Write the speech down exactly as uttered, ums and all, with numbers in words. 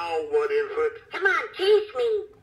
Now what is it? Come on, chase me.